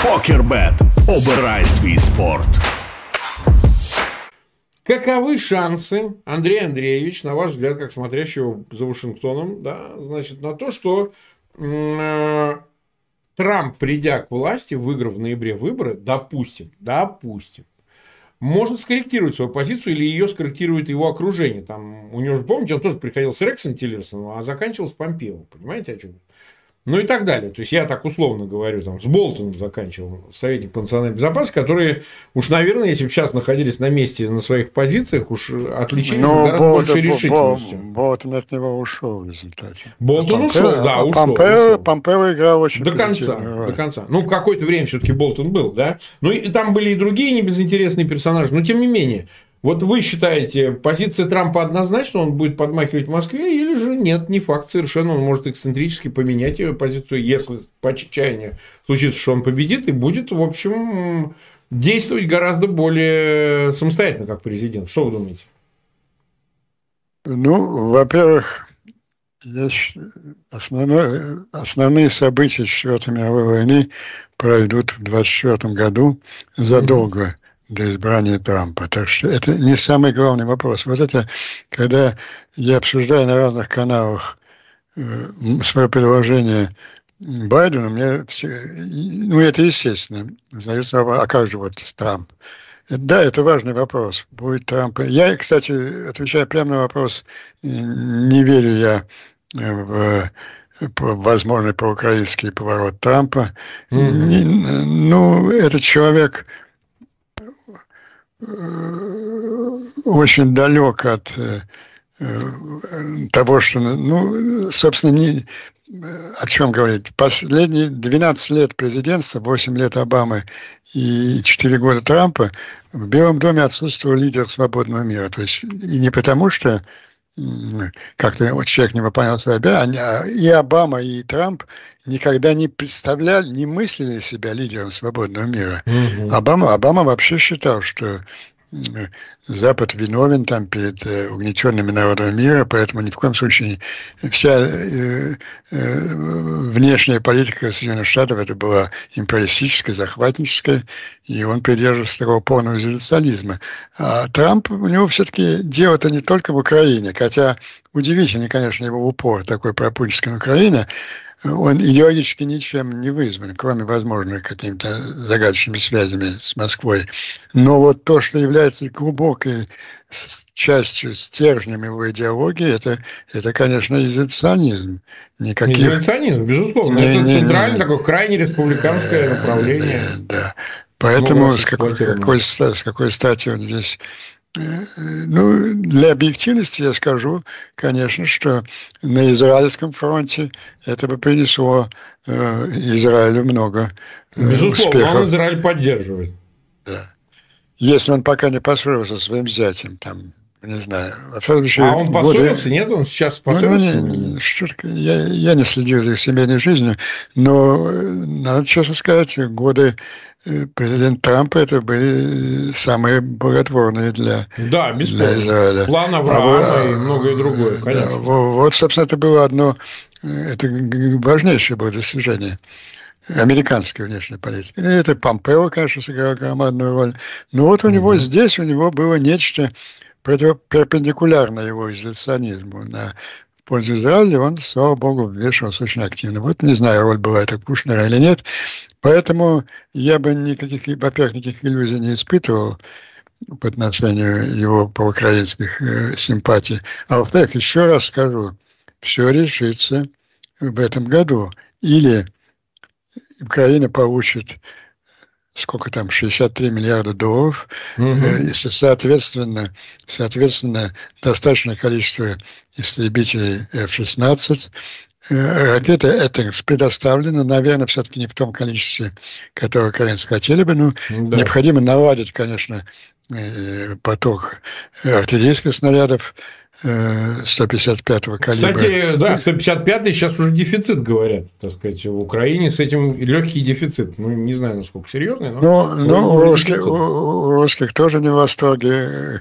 Покербет. Обирай свій спорт. Каковы шансы, Андрей Андреевич, на ваш взгляд, как смотрящего за Вашингтоном, да, значит, на то, что Трамп, придя к власти, выиграв в ноябре выборы, допустим, может скорректировать свою позицию или ее скорректирует его окружение. Там, у него же, помните, он тоже приходил с Рексом Тиллерсоном, а заканчивал с Помпео. Понимаете, о чем? Ну и так далее. То есть, я так условно говорю, там, с Болтоном заканчивал, советник по национальной безопасности, которые уж, наверное, если бы сейчас находились на месте, на своих позициях, уж отличились гораздо большей решительностью. Болтон от него ушел в результате. Болтон ушел, да, ушел. Помпео играл очень до конца. Ну, какое-то время все-таки Болтон был, да. Ну, и там были и другие небезынтересные персонажи, но тем не менее. Вот вы считаете, позиция Трампа однозначно, он будет подмахивать в Москве, или же нет, не факт совершенно, он может эксцентрически поменять ее позицию, если по отчаянию случится, что он победит, и будет, в общем, действовать гораздо более самостоятельно, как президент. Что вы думаете? Ну, во-первых, основные события Четвертой мировой войны пройдут в 1924 году задолго до избрания Трампа. Так что это не самый главный вопрос. Вот это, когда я обсуждаю на разных каналах свое предложение Байдену, мне все, ну, это естественно. Задается вопрос, а как же вот Трамп? Да, это важный вопрос. Будет Трамп. Я, кстати, отвечаю прямо на вопрос, не верю я в возможный проукраинский поворот Трампа. Ну, этот человек очень далек от того, что, ну, собственно, не о чем говорить. Последние 12 лет президентства, 8 лет Обамы и 4 года Трампа в Белом доме отсутствовал лидер свободного мира. То есть, и не потому, что как-то вот человек не выполнял свои обязанности, и Обама, и Трамп никогда не представляли, не мыслили себя лидером свободного мира. Обама вообще считал, что Запад виновен там перед угнетенными народами мира, поэтому ни в коем случае вся внешняя политика Соединенных Штатов это была империалистическая, захватническая, и он придерживался такого полного изоляционизма. А Трамп, у него все-таки дело-то не только в Украине, хотя удивительный, конечно, его упор такой пропутинский на Украине, он идеологически ничем не вызван, кроме, возможно, какими-то загадочными связями с Москвой. Но вот то, что является глубокой частью, стержнем его идеологии, это конечно, изоляционизм. Изоляционизм, безусловно. Это центральное, такое крайне республиканское направление. Да. Поэтому с какой стати он здесь... Ну, для объективности я скажу, конечно, что на израильском фронте это бы принесло Израилю много безусловно, успехов. Он Израиль поддерживает. Да. Если он пока не поссорился со своим зятем, там, не знаю. А он поссорился? Нет, он сейчас поссорился? Я не следил за их семейной жизнью, но, надо честно сказать, годы президента Трампа это были самые благотворные для Израиля. План Авраама и многое другое, конечно. Да, вот, собственно, это было это важнейшее было достижение американской внешней политики. И это Помпео, конечно, сыграл громадную роль. Но вот у него здесь, у него было нечто перпендикулярно его изоляционизму в пользу Израиля, он, слава богу, вмешивался очень активно. Вот не знаю, роль была это Кушнера или нет. Поэтому я бы во-первых, никаких иллюзий не испытывал по отношению его проукраинских симпатий. А во-вторых, еще раз скажу, все решится в этом году. Или Украина получит сколько там, 63 миллиарда долларов, если соответственно, достаточное количество истребителей F-16, ракеты «Этерс» предоставлены, наверное, все-таки не в том количестве, которое украинцы хотели бы, но необходимо наладить, конечно, поток артиллерийских снарядов 155-го калибра. Кстати, да, 155-й сейчас уже дефицит, говорят, так сказать, в Украине с этим легкий дефицит. Ну, не знаю, насколько серьезный, но у русских тоже не в восторге.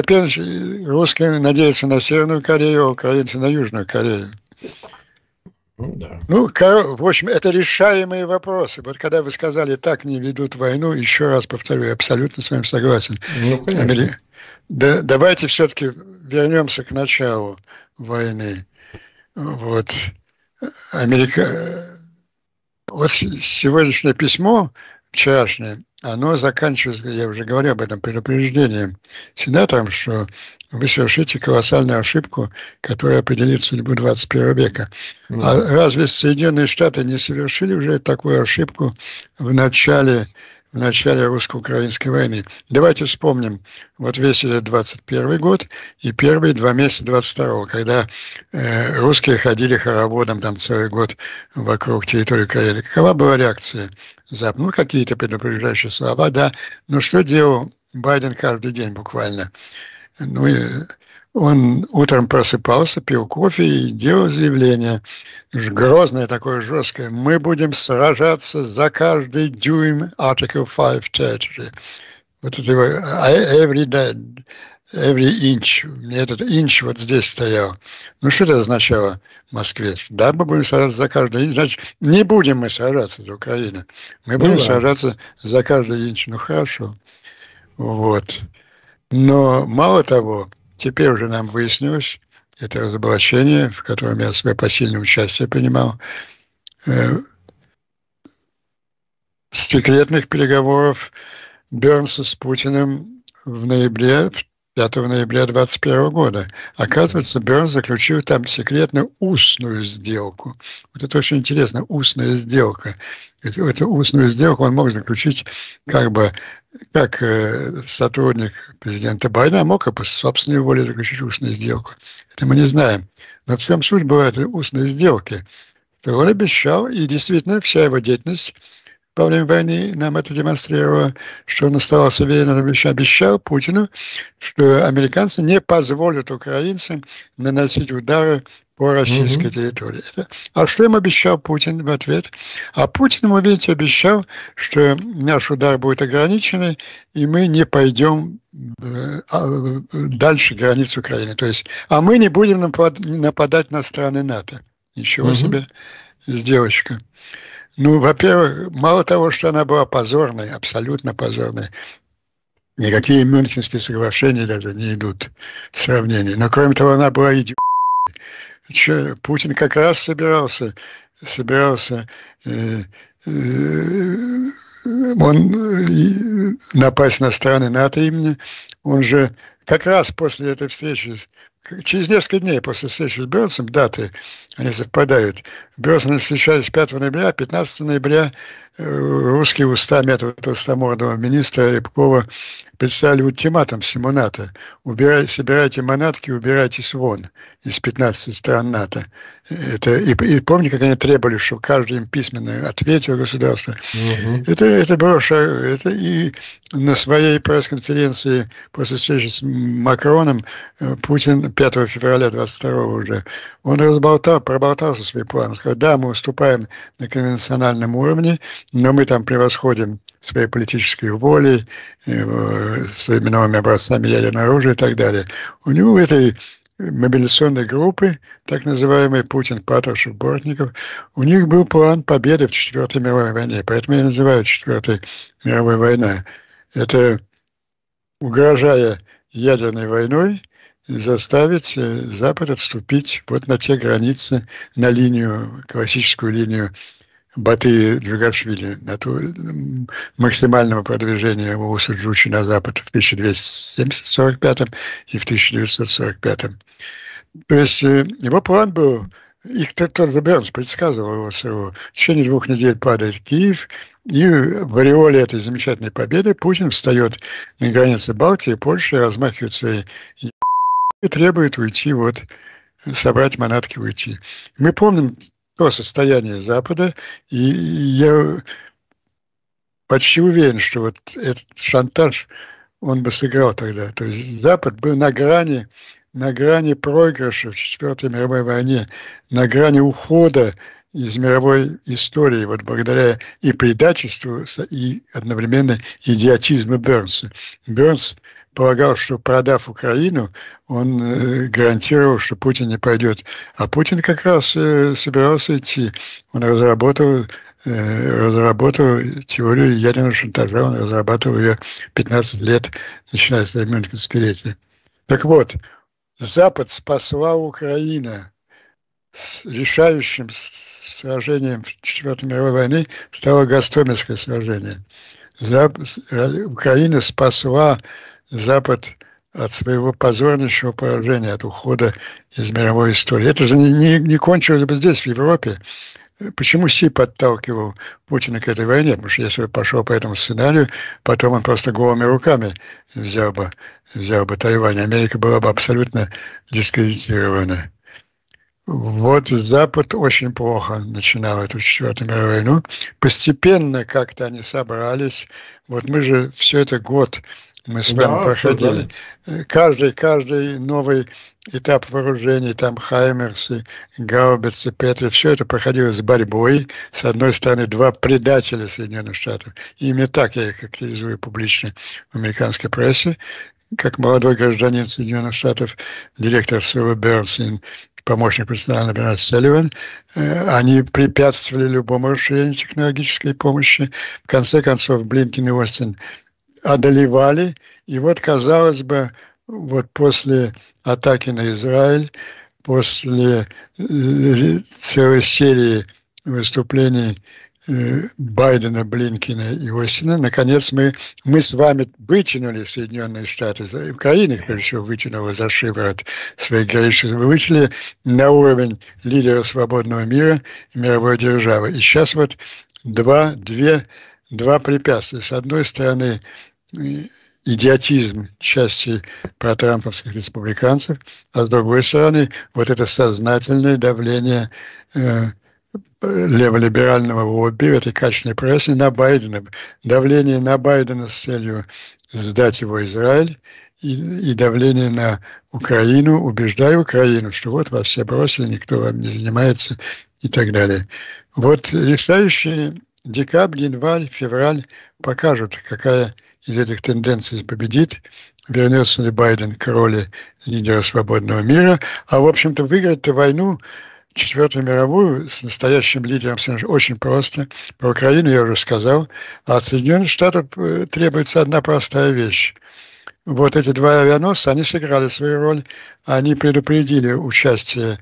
Русские надеются на Северную Корею, а украинцы на Южную Корею. Ну, да. Ну, в общем, это решаемые вопросы. Вот когда вы сказали, так не ведут войну, еще раз повторю, я абсолютно с вами согласен. Ну, конечно. Да, давайте все-таки вернемся к началу войны. Вот. Америка... Вот сегодняшнее письмо, вчерашнее, оно заканчивается, я уже говорил об этом, предупреждением сенаторам, что вы совершите колоссальную ошибку, которая определит судьбу 21 века. А Ну, разве Соединенные Штаты не совершили уже такую ошибку в начале русско-украинской войны? Давайте вспомним вот весь этот 21 год и первые 2 месяца 22-го, когда русские ходили хороводом там целый год вокруг территории Украины. Какова была реакция Запада? Ну, какие-то предупреждающие слова, да. Но что делал Байден каждый день буквально? Ну, он утром просыпался, пил кофе и делал заявление. Грозное такое, жесткое. Мы будем сражаться за каждый дюйм Article 5 territory. Вот это его every inch. Мне этот inch вот здесь стоял. Ну, что это означало в Москве? Да, мы будем сражаться за каждый инч. Значит, не будем мы сражаться за Украину. Мы будем сражаться за каждый инч. Ну, хорошо. Вот. Но мало того, теперь уже нам выяснилось, это разоблачение, в котором я свое посильное участие принимал, секретных переговоров Бернса с Путиным в ноябре, 5 ноября 2021 года. Оказывается, Бернс заключил там секретную устную сделку. Вот это очень интересно, устная сделка. Эту устную сделку он мог заключить как сотрудник президента Байдена, а мог и по собственной воле заключить устную сделку. Это мы не знаем. Но в чем суть была этой устной сделки? То он обещал, и действительно вся его деятельность во время войны нам это демонстрировало, что он оставался верен, обещал Путину, что американцы не позволят украинцам наносить удары по российской территории. А что им обещал Путин в ответ? А Путин ему, видите, обещал, что наш удар будет ограниченный, и мы не пойдем дальше границ Украины. То есть, а мы не будем нападать на страны НАТО. Ничего себе сделочка. Ну, во-первых, мало того, что она была позорной, абсолютно позорной, никакие Мюнхенские соглашения даже не идут в сравнении. Но, кроме того, она была идиотской. Путин как раз собирался напасть на страны НАТО именно. Он же как раз после этой встречи, через несколько дней после встречи с Бернсом, даты, они совпадают. Бернсом встречались 5 ноября, 15 ноября русские устами этого толстомордого министра Рябкова представили ультиматум всему НАТО. Собирайте манатки, убирайтесь вон из 15 стран НАТО. И помните, как они требовали, чтобы каждый им письменно ответил государство. Это было это и на своей пресс-конференции после встречи с Макроном Путин 5 февраля 22 уже, он проболтался свои планы. Сказал, да, мы уступаем на конвенциональном уровне, но мы там превосходим своей политической волей, своими новыми образцами ядерного оружия и так далее. У него этой мобилизационной группы, так называемый Путин, Патрушев, Бортников, у них был план победы в Четвертой мировой войне. Поэтому я называю Четвертой мировой войной. Это, угрожая ядерной войной, заставить Запад отступить вот на те границы, на линию, классическую линию Батыя-Джугашвили, на ту максимального продвижения Улуса Джучи на запад в 1245 и в 1945. То есть его план был, их тот же Бернс предсказывал его, в течение 2 недель падает Киев, и в ореоле этой замечательной победы Путин встает на границе Балтии и Польши, размахивает свои и требует уйти, вот, собрать манатки, уйти. Мы помним то состояние Запада, и я почти уверен, что вот этот шантаж, он бы сыграл тогда. То есть Запад был на грани проигрыша в Четвертой мировой войне, на грани ухода из мировой истории, вот благодаря и предательству, и одновременно идиотизму Бернса. Бернс полагал, что продав Украину, он гарантировал, что Путин не пойдет. А Путин как раз собирался идти. Он разработал теорию ядерного шантажа, он разрабатывал ее 15 лет, начиная с Мюнхенской речи. Так вот, Запад спасла Украина. С решающим сражением в Четвертой мировой войны стало Гастомельское сражение. Украина спасла Запад от своего позорнейшего поражения, от ухода из мировой истории. Это же не кончилось бы здесь, в Европе. Почему Си подталкивал Путина к этой войне? Потому что если бы пошел по этому сценарию, потом он просто голыми руками взял бы Тайвань. Америка была бы абсолютно дискредитирована. Вот Запад очень плохо начинал эту Четвертую мировую войну. Постепенно как-то они собрались. Вот мы же все это год мы с вами проходили. Каждый новый этап вооружений, там Хаймерсы, гаубицы, Петри, все это проходило с борьбой. С одной стороны, два предателя Соединенных Штатов. И именно так я их характеризую публично в американской прессе. Как молодой гражданин Соединенных Штатов, директор СРУ Бернстейн, помощник председателя Бернард Салливан, они препятствовали любому расширению технологической помощи. В конце концов, Блинкен и Остин одолевали. И вот, казалось бы, вот после атаки на Израиль, после целой серии выступлений Байдена, Блинкена и Остина, наконец мы с вами вытянули Соединенные Штаты, Украина их, прежде всего, вытянула за шиворот своих границ, мы вытянули на уровень лидеров свободного мира и мировой державы. И сейчас вот два препятствия. С одной стороны, идиотизм части протрамповских республиканцев, а с другой стороны, вот это сознательное давление леволиберального лобби, этой качественной прессы на Байдена, давление на Байдена с целью сдать его Израиль и давление на Украину, убеждая Украину, что вот вас все бросили, никто вам не занимается и так далее. Вот решающие декабрь, январь, февраль покажут, какая из этих тенденций победит, вернется ли Байден к роли лидера свободного мира, а в общем-то выиграть-то войну Четвертую мировую с настоящим лидером очень просто. Про Украину я уже сказал. А от Соединенных Штатов требуется одна простая вещь. Вот эти два авианосца, они сыграли свою роль. Они предупредили участие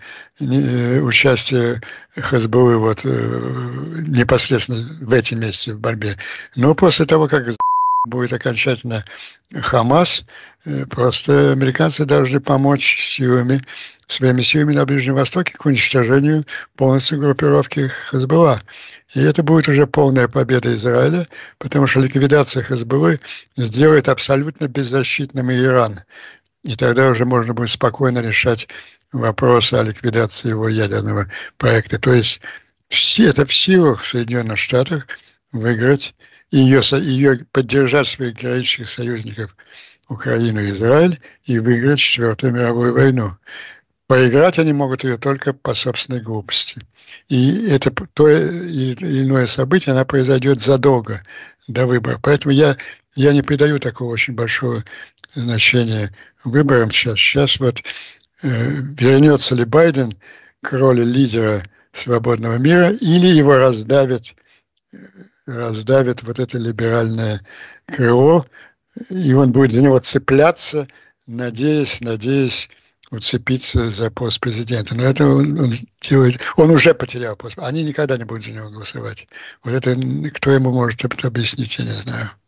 ХСБУ вот, непосредственно в эти месяцы в борьбе. Но после того, как будет окончательно Хамас, просто американцы должны помочь своими силами на Ближнем Востоке к уничтожению полностью группировки Хезболла. И это будет уже полная победа Израиля, потому что ликвидация Хезболлы сделает абсолютно беззащитным и Иран. И тогда уже можно будет спокойно решать вопросы о ликвидации его ядерного проекта. То есть это в силах Соединенных Штатов выиграть ее поддержать своих героических союзников Украину и Израиль и выиграть Четвертую мировую войну. Проиграть они могут ее только по собственной глупости. И это то или иное событие, оно произойдет задолго до выборов. Поэтому я не придаю такого очень большого значения выборам сейчас. Сейчас вот вернется ли Байден к роли лидера свободного мира или его раздавит вот это либеральное крыло, и он будет за него цепляться, надеясь уцепиться за пост президента. Но это он делает, он уже потерял пост. Они никогда не будут за него голосовать. Вот это кто ему может это объяснить, я не знаю.